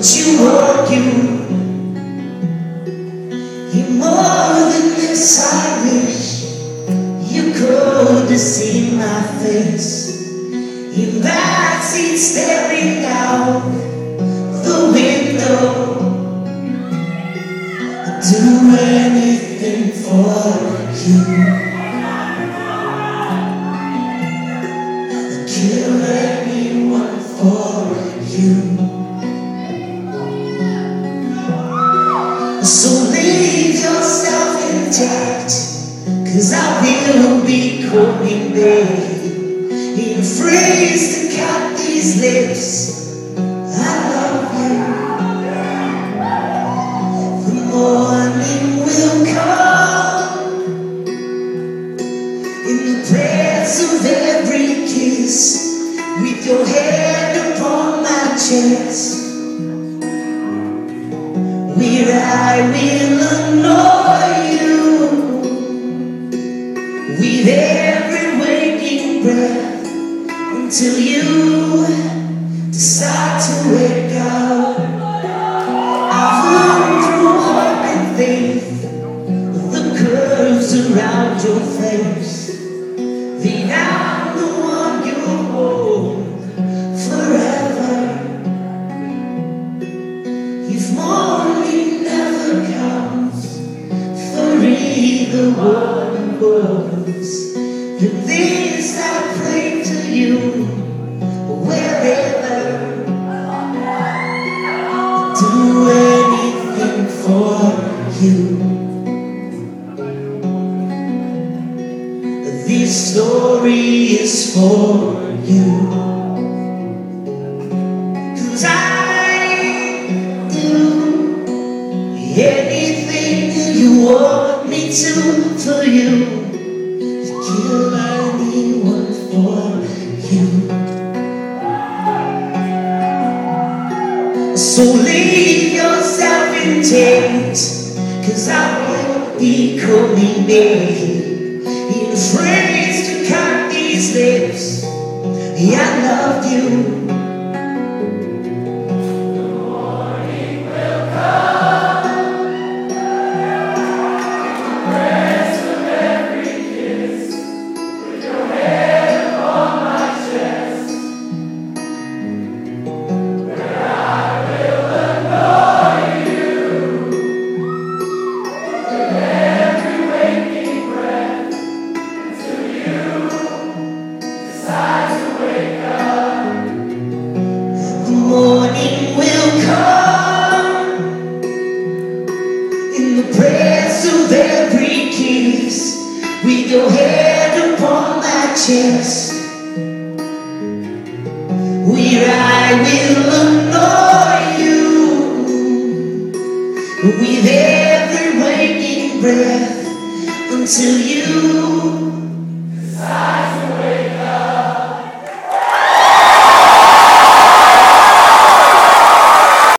you are you. You're more than this. I wish you could see my face in backseat staring out the window. I'd do anything for you. I'd kill anyone for you. So leave yourself intact, 'cause I will be coming back. In a phrase to cut these lips, I love you. The morning will come, in the prayers of every kiss, with your head upon my chest, where I will annoy you with every waking breath, until you decide to wake up. I've learned through hope and faith the curves around your face, that I'm the one you hold forever. If morning never comes for either one of us, then this I pray to you, wherever. Do anything for you. This story is for you. 'Cause I do anything you want me to for you. Kill anyone for you. So leave yourself intent, 'cause I will be coming back. In a phrase to cut these lips, I love you. The morning will come, the prayers of every kiss, with your head upon my chest, where I will annoy you with every waking breath, until you decide to wake up. The morning will come, in the prayers of every kiss, with your head upon my chest, where I will annoy you with every waking breath, until you